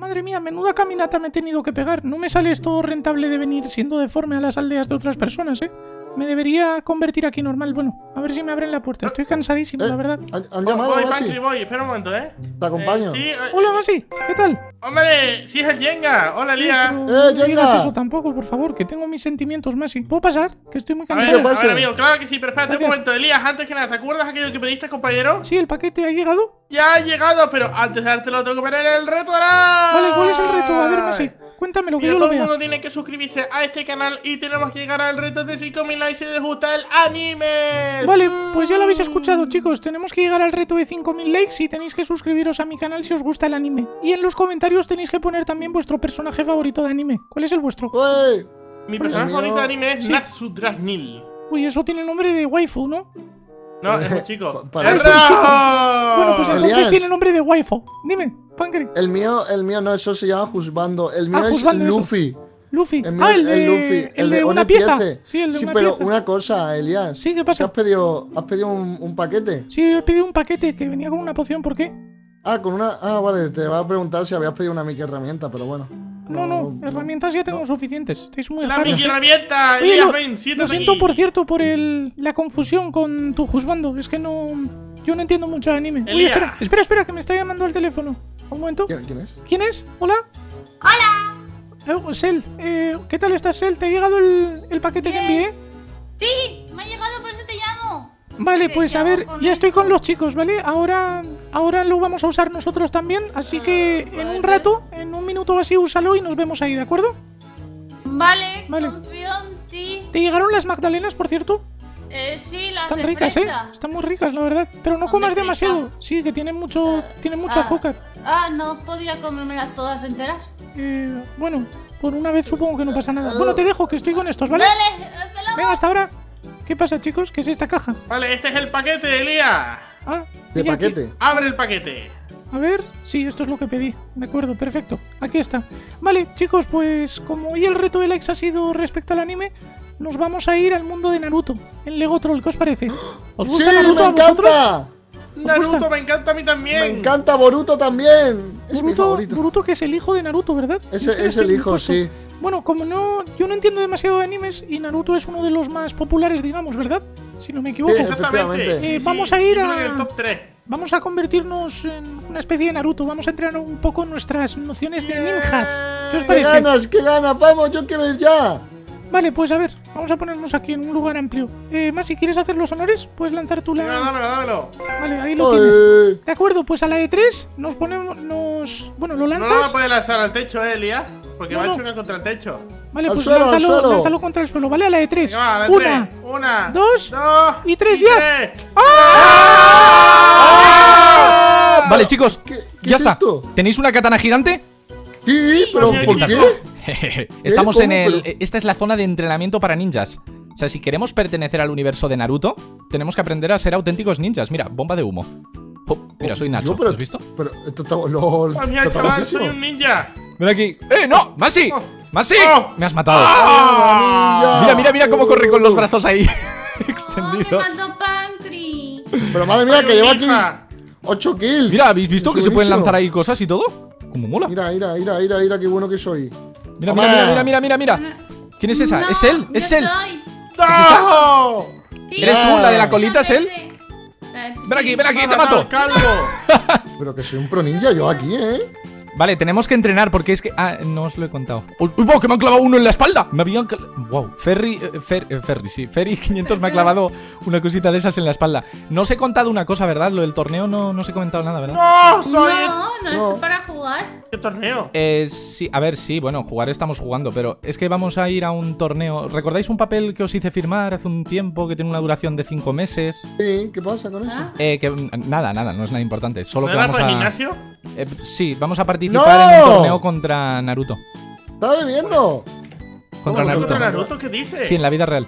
Madre mía, menuda caminata me he tenido que pegar. No me sale esto rentable de venir siendo deforme a las aldeas de otras personas, ¿eh? Me debería convertir aquí normal. Bueno, a ver si me abren la puerta. Estoy cansadísimo, la verdad. ¿Han llamado a Masi? Voy, espera un momento, Te acompaño. Sí, Hola, Masi, ¿qué tal? hombre, sí es el Jenga. Hola, Lía. No digas Jenga. eso tampoco, por favor, que tengo mis sentimientos, Masi. ¿Puedo pasar? Que estoy muy A ver, cansado. pase. amigo, claro que sí, pero espérate Gracias. un momento, Elías, antes que nada, ¿te acuerdas aquello que pediste, compañero? Sí, el paquete ha llegado. Ya ha llegado, pero antes de dártelo tengo que poner el reto de la... Vale, ¿cuál es el reto? A ver, Masi, cuéntamelo, que Mira, yo lo todo el vea. mundo tiene que suscribirse a este canal y tenemos que llegar al reto de 5.000 likes si les gusta el anime. Vale, pues ya lo habéis escuchado, chicos. Tenemos que llegar al reto de 5.000 likes y tenéis que suscribiros a mi canal si os gusta el anime. Y en los comentarios tenéis que poner también vuestro personaje favorito de anime. ¿Cuál es el vuestro? ¡Uy! Mi personaje mío. favorito de anime es Sí. Natsudrasnil. Uy, eso tiene nombre de waifu, ¿no? No, es un chico. Para- es un chico. Bueno, pues entonces Elías. tiene nombre de waifu. Dime, Pancre. El mío no, eso se llama Juzbando. El mío es Juzbando, eso. Luffy. Luffy. El mío Ah, es Luffy. el de One una pieza. Piece. Sí, el de Sí, una pero pieza. una cosa, Elías. Sí, ¿qué pasa? ¿Has pedido un paquete? Sí, he pedido un paquete que venía con una poción. ¿Por qué? Con una... vale, te va a preguntar si habías pedido una Mickey herramienta, pero bueno. No, herramientas ya tengo suficientes. Estáis muy La raros. Mickey herramienta. Oye, Elías, ven, siéntate lo siento, aquí. por cierto, por la confusión con tu juzgando. Es que no... Yo no entiendo mucho de anime. Uy, Elías. espera, que me está llamando al teléfono. Un momento. ¿Quién es? ¿Quién es? ¿Hola? Hola. Sel, ¿qué tal estás, Sel? ¿Te ha llegado el paquete que envié? Sí, me ha llegado, por eso te llamo. Vale, ¿Qué pues a hago ver, con ya estoy esto? con los chicos, ¿vale? Ahora lo vamos a usar nosotros también, así que en un vale. rato, en un minuto o así, úsalo y nos vemos ahí, ¿de acuerdo? Vale, Vale. confío en ti. ¿Te llegaron las magdalenas, por cierto? Sí, las Están de ricas, fresa. Están muy ricas, la verdad. Pero no Son comas de demasiado. fresa. Sí, que tienen mucho azúcar. No podía comérmelas todas enteras. Bueno, por una vez supongo que no pasa nada. Bueno, te dejo, que estoy con estos, ¿vale? Vale, hasta luego. Venga, hasta ahora. ¿Qué pasa, chicos? ¿Qué es esta caja? Vale, este es el paquete, Elías. Ah, De y aquí- paquete. Abre el paquete. A ver, sí, esto es lo que pedí. De acuerdo, perfecto. Aquí está. Vale, chicos, pues como hoy el reto de likes ha sido respecto al anime, nos vamos a ir al mundo de Naruto, en Lego Troll. ¿Qué os parece? ¿Os ¡Sí, gusta Naruto me a vosotros? encanta! Naruto, gusta? me encanta a mí también. Me encanta Boruto también. Es mi favorito. Boruto, que es el hijo de Naruto, ¿verdad? Ese Es que no es el estoy hijo, puesto. sí. Bueno, como yo no entiendo demasiado de animes y Naruto es uno de los más populares, digamos, ¿verdad? Si no me equivoco. Sí, Exactamente. efectivamente. Vamos a ir yo a- creo que el top 3. Vamos a convertirnos en una especie de Naruto. Vamos a entrenar un poco nuestras nociones de ninjas. ¿Qué os ¡Qué parece? ganas, qué ganas! ¡Vamos, yo quiero ir ya! Vale, pues a ver, vamos a ponernos aquí en un lugar amplio. Masi, ¿quieres hacer los honores? Puedes lanzar tú la... Venga, dámelo. Vale, ahí lo tienes. Oye. De acuerdo, pues a la de 3 nos ponemos... Bueno, lo No lo va a lanzas. poder lanzar al techo, Elías. Porque No, va a no. chocar contra el techo. Vale, Al pues suelo, al lánzalo, suelo. lánzalo contra el suelo, ¿vale? A la de 3. Venga, va, la Una. tres. Una, dos, y tres y ya. tres. Vale, chicos, ¿Qué ya es está. esto? ¿Tenéis una katana gigante? Sí, pero Sí, ¿por sí, qué? Estamos ¿Cómo? en el... Pero- Esta es la zona de entrenamiento para ninjas. O sea, si queremos pertenecer al universo de Naruto, tenemos que aprender a ser auténticos ninjas. Mira, bomba de humo. Oh, mira, soy Nacho. Yo, pero- ¿Lo has visto? Pero esto está... LOL. Oh, mira, está chaval, loquísimo. soy un ninja. Ven aquí. ¡Eh, no! ¡Masi! Oh. ¡Masi! Oh. Me has matado. ¡Ah! Mira cómo corre con los brazos ahí Oh, me extendidos. mandó Pancri. Pero madre mía, Soy que un lleva aquí ninja. 8 kills. Mira, ¿habéis visto Es que se pueden buenísimo. lanzar ahí cosas y todo? ¿Cómo mola? Mira, qué bueno que soy. Mira, Toma. mira. ¿Quién es esa? No, ¿Es él? yo ¿Es él? soy. ¡No! Sí, ¿Eres tú, la de la no, colita, es él? Ven aquí, te mato. Calvo. Pero que soy un pro ninja yo aquí, ¿eh? Vale, tenemos que entrenar porque es que... Ah, no os lo he contado. ¡Uy, wow! ¡Que me han clavado uno en la espalda! Me habían... ¡Wow! Ferry 500 me ha clavado una cosita de esas en la espalda. No os he contado una cosa, ¿verdad? Lo del torneo no os he comentado nada, ¿verdad? ¡No! ¡Soy el... No, es para jugar. ¿Qué torneo? Sí, a ver, sí, bueno, jugar estamos jugando, pero es que vamos a ir a un torneo. ¿Recordáis un papel que os hice firmar hace un tiempo que tiene una duración de 5 meses? Sí, ¿qué pasa con eso? Ah. Nada, no es nada importante. Solo ¿No que era vamos por el a... gimnasio? Sí, vamos a participar ¡No! en un torneo contra Naruto. ¿Estás bebiendo? Contra ¿Cómo Naruto. ¿Contra Naruto? ¿Qué dices? Sí, en la vida real.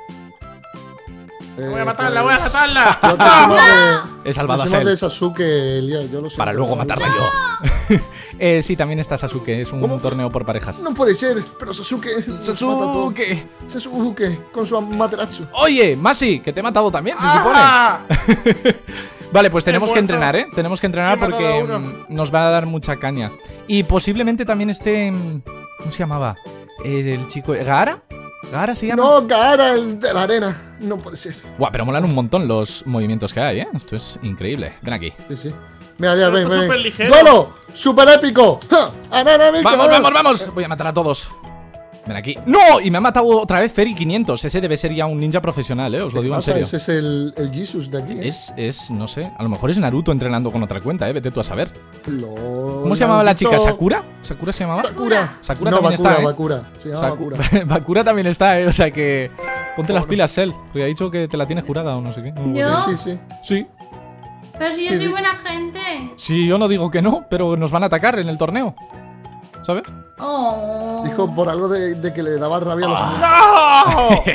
Voy a matarla, voy a matarla. Yo te soy más de... He salvado yo a soy más de Cell. Sasuke, Elías, yo lo sé. Para luego matarla yo. Sí, también está Sasuke. Es un ¿Cómo? torneo por parejas. No puede ser, pero Sasuke... nos mata a todos. Sasuke. Sasuke, con su Amaterasu. Oye, Masi, que te he matado también, se ¡Ah! supone. Vale, pues tenemos que muerto. entrenar, ¿eh? Tenemos que entrenar He matado porque a uno. nos va a dar mucha caña. Y posiblemente también esté... ¿Cómo se llamaba? El chico... ¿Gara? ¿Gara se llama? No, cara, el de la arena. No puede ser. Buah, pero molan un montón los movimientos que hay, ¿eh? Esto es increíble. Ven aquí. Sí, sí. Mira, ya, Pero ven, esto es ven. superligero. ¡Golo! ¡Super épico! ¡Ja! ¡Ananámico! ¡Vamos, vamos, vamos! Voy a matar a todos. Ven aquí. ¡No! Y me ha matado otra vez Ferry 500. Ese debe ser ya un ninja profesional, ¿eh? Os lo digo en serio. Ese es el Jesus de aquí, ¿eh? No sé. A lo mejor es Naruto entrenando con otra cuenta, ¿eh? Vete tú a saber. ¿Cómo se llamaba la chica? ¿Sakura? ¿Sakura se llamaba? Bakura. Sakura No, también Bakura, está, ¿eh? Bakura. Se llama Bakura. Bakura también está, ¿eh? O sea que... Ponte las pilas, Sel. Porque ha dicho que te la tienes jurada o no sé qué. ¿Yo? Sí, sí. Sí. Pero si yo Sí, soy sí. buena gente. Sí, yo no digo que no, pero nos van a atacar en el torneo. ¿Sabes? Oh. Dijo por algo de que le daba rabia a los amigos. ¡No!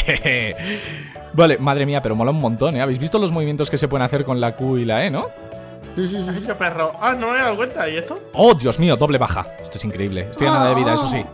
Vale, madre mía, pero mola un montón, ¿eh? ¿Habéis visto los movimientos que se pueden hacer con la Q y la E, no? Sí, sí, sí. Ay, sí. qué perro. Ah, no me he dado cuenta. ¿Y esto? ¡Oh, Dios mío! Doble baja. Esto es increíble. Estoy ganando de vida, eso sí.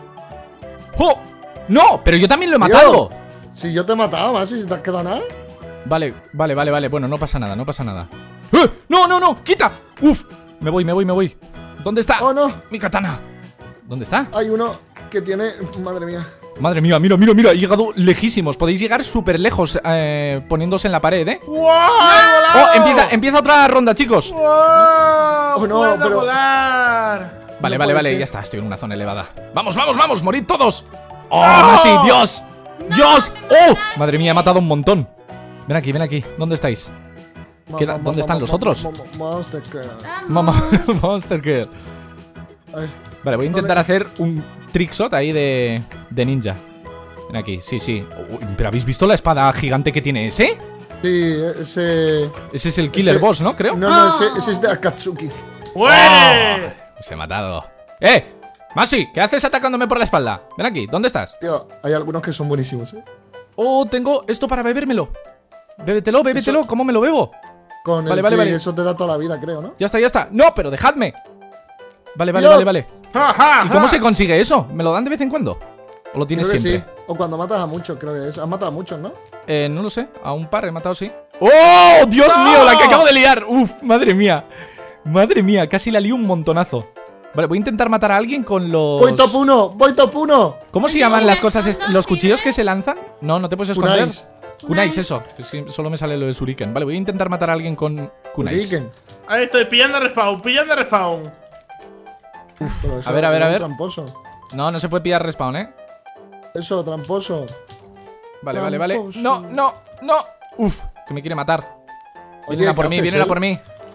¡Oh! ¡No! ¡Pero yo también lo he Tío. matado! Si yo te he matado, más si te has quedado nada. Vale, vale, vale, vale. Bueno, no pasa nada, no pasa nada. ¡Eh! ¡No, no, no! ¡Quita! ¡Uf! Me voy, me voy, me voy. ¿Dónde está? Oh, no. Mi katana. ¿Dónde está? Hay uno que tiene. Madre mía. Madre mía, mira, mira, mira. He llegado lejísimos. Podéis llegar súper lejos poniéndose en la pared, ¿eh? ¡Wow! ¡He volado! ¡Oh! Empieza otra ronda, chicos. ¡Wow! Oh, no, ¡Puedo pero- volar! Vale, No vale, puede vale. ser. Ya está, estoy en una zona elevada. ¡Vamos, vamos, vamos! ¡Morid todos! ¡Oh, Masi! ¡Dios! ¡Dios! ¡Oh! Madre mía, he matado un montón. Ven aquí, ven aquí. ¿Dónde estáis? ¿Dónde están los otros? Monster Girl. Vamos. Mamá, Monster Girl. A ver. Vale, voy a intentar hacer un trickshot ahí de ninja. Ven aquí, sí, sí. Uy, ¿pero habéis visto la espada gigante que tiene ese? Sí, ese. Ese es el killer Ese- boss, ¿no? Creo. No, ese es de Akatsuki. ¡Muere! Se ha matado. ¡Eh! Masi, ¿qué haces atacándome por la espalda? Ven aquí, ¿dónde estás? Tío, hay algunos que son buenísimos, ¿eh? Oh, tengo esto para bebérmelo. Bébetelo, bébetelo. ¿Cómo me lo bebo? Con Vale, el vale, que vale. eso te da toda la vida, creo, ¿no? Ya está, ya está. No, pero dejadme. Vale, vale, Tío. vale, vale. ¡Ja, ja, ¿Y cómo ja! se consigue eso? ¿Me lo dan de vez en cuando? ¿O lo tienes Creo que siempre? sí. O cuando matas a muchos, creo que es. Has matado a muchos, ¿no? No lo sé. A un par he matado, sí. ¡Oh! ¡Dios mío! La que acabo de liar. ¡Uf! Madre mía. Madre mía. Casi la lío un montonazo. Vale, voy a intentar matar a alguien con los... Voy top 1, voy top 1. ¿Cómo se Ay, llaman no, las no, cosas? no, ¿Los no, cuchillos sí, que se lanzan? No, no te puedes esconder. Kunais. Kunais, eso. Que sí, solo me sale lo de Shuriken. Vale, voy a intentar matar a alguien con Kunais. Shuriken. Ahí estoy, pillando respawn, pillando respawn. Pero eso A ver, a ver, es a ver. Tramposo. No, no se puede pillar respawn, ¿eh? Eso, tramposo. Vale, vale, vale. Tramposo. No, no, no. Uf, que me quiere matar. Oye, Vienen a por ¿qué mí, haces, vienen a eh? por mí.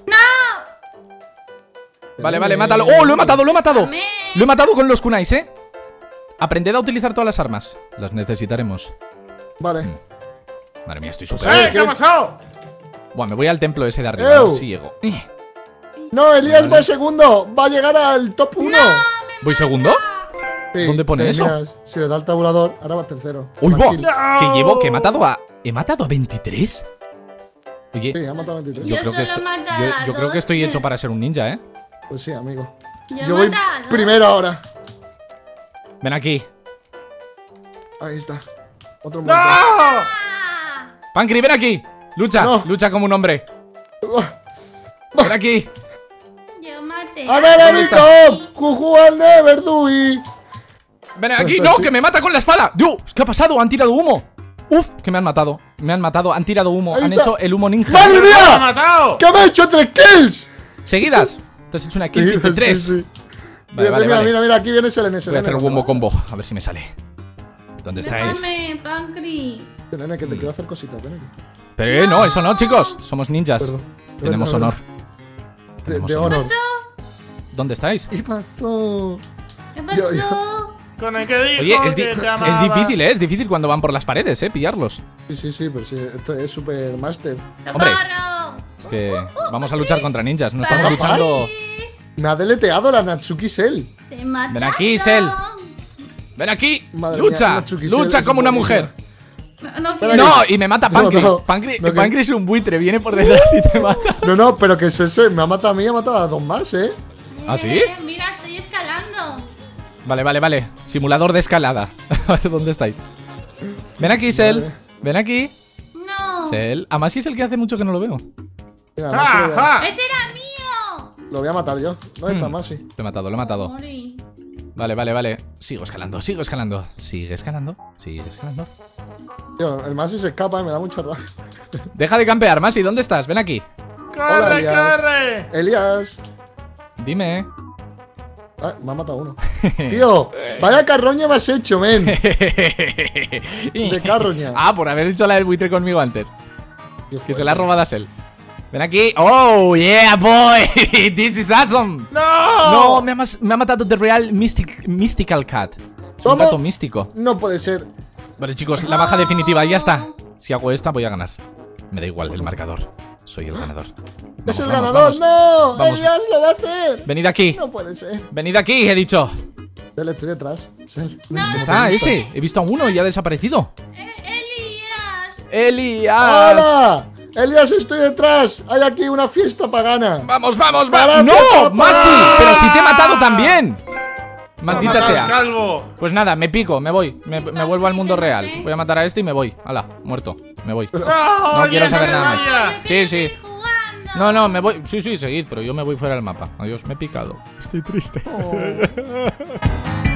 Vale, Ven, vale, ven. mátalo. ¡Oh, lo he matado, lo he matado! Amén. Lo he matado con los kunais, ¿eh? Aprended a utilizar todas las armas. Las necesitaremos. Vale. Madre mía, estoy Pues, súper... ¿Qué ha pasado? Buah, me voy al templo ese de arriba. A ver ¡Ew! si llego. No, Elías Vale. va segundo. Va a llegar al top 1. ¿Voy segundo? ¿Dónde pone eso? Si le da al tabulador, ahora va tercero. ¡Uy, va! Tranquilo. Que llevo, que he matado a... ¿He matado a 23? Oye, Sí, ha matado a 23. yo Yo creo que solo esto- he matado a yo creo que estoy 12. hecho para ser un ninja, ¿eh? Pues sí, amigo. Yo he Yo voy matado a 12. primero ahora. Ven aquí. Ahí está. Otro muerto. ¡No! Ah, Pancri, ven aquí. Lucha, No. lucha como un hombre. Ven aquí. yo maté. ¡Ananámico! ¡Juju al never do it! Ven aquí. Pues ¡No! sí. ¡Que me mata con la espada! ¡Dios! ¿Qué ha pasado? Han tirado humo. ¡Uf! Que me han matado. Me han matado. Han tirado humo. Ahí Han está. hecho el humo ninja. ¡Madre ¡Me ha mía! matado! ¡Que me ha hecho 3 kills! Seguidas. Te has hecho una kill Sí, 53. sí, sí. Vale, Mira, vale, mira, vale. mira, mira, aquí viene Selene. Voy a hacer el wombo combo. A ver si me sale. ¿Dónde estáis? Déjame, Pancri. Selene, que te quiero hacer cositas, ven aquí. Pero no, eso no, chicos. Somos ninjas. Perdón. Tenemos Perdón, honor. De Tenemos honor. ¿Dónde estáis? ¿Qué pasó? ¿Qué Yo- pasó? Con el que dijo Oye, que te amaba. es difícil, ¿eh? Es difícil cuando van por las paredes, ¿eh? Pillarlos. Sí, sí, sí, pero sí, esto es super master. Hombre. ¡Socorro! Es que vamos a luchar contra ninjas. No estamos Pancri, luchando... Me ha deleteado la Natsuki Cell. Te mataron. Ven aquí, Sel. ¡Ven aquí! Madre mía, ¡Lucha! Natsuki Cell ¡Lucha es como una buenísima. mujer! No, Ven ¡No! aquí. Y me mata No, Pancri. no. Pancri, No, que- Pancri es un buitre. Viene por detrás y te mata. No, no, pero que ese me ha matado a mí y ha matado a dos más, ¿eh? ¿Ah, sí? Mira, estoy escalando. Vale, vale, vale. Simulador de escalada. A ver, ¿dónde estáis? Ven aquí, Sel. Vale. Ven aquí. No. Sel. Además, sí es el que hace mucho que no lo veo. Mira, Masi ¡Ja, ¡Ese era mío! lo voy a matar yo. ¿Dónde está Masi? Lo he matado, lo he matado. Mori. Vale. Sigo escalando. Sigue escalando. Tío, el Masi se escapa y me da mucha rabia. Deja de campear, Masi. ¿Dónde estás? Ven aquí. Hola, ¡Corre, Elías. corre! Elías. Dime. Ah, me ha matado uno. Tío, vaya carroña me has hecho, men. De carroña. Ah, por haber hecho la del buitre conmigo antes. Qué Que fuerte. se la ha robado a Sel. Ven aquí. ¡Oh, yeah, boy! This is awesome. ¡No! No, me ha matado The Real Mystical Cat. Es un ¿Cómo? gato místico. No puede ser. Vale, chicos, la baja definitiva, ya está. Si hago esta, voy a ganar. Me da igual el marcador. Soy el ganador. ¡Es el Vamos, ganador! vamos. ¡No! Vamos. ¡Elías lo va a hacer! Venid aquí. No puede ser. Venid aquí, he dicho. Sel, estoy detrás. Sel. No, Está ese. He visto a uno y ha desaparecido. Elías. Elías. ¡Hola! Elías, estoy detrás. Hay aquí una fiesta pagana. Vamos. Para ¡No! fiesta, ¡Masi! para. ¡Pero si te he matado también! Maldita ¡Matas, sea. calvo! Pues nada, me pico, me voy. Me vuelvo al mundo real. Voy a matar a este y me voy. Hala, muerto. Me voy. ¡No! No oye, quiero saber me nada más. vayas. Yo quiero Sí. seguir jugando. No, me voy. Sí, seguid, pero yo me voy fuera del mapa. Adiós, me he picado. Estoy triste.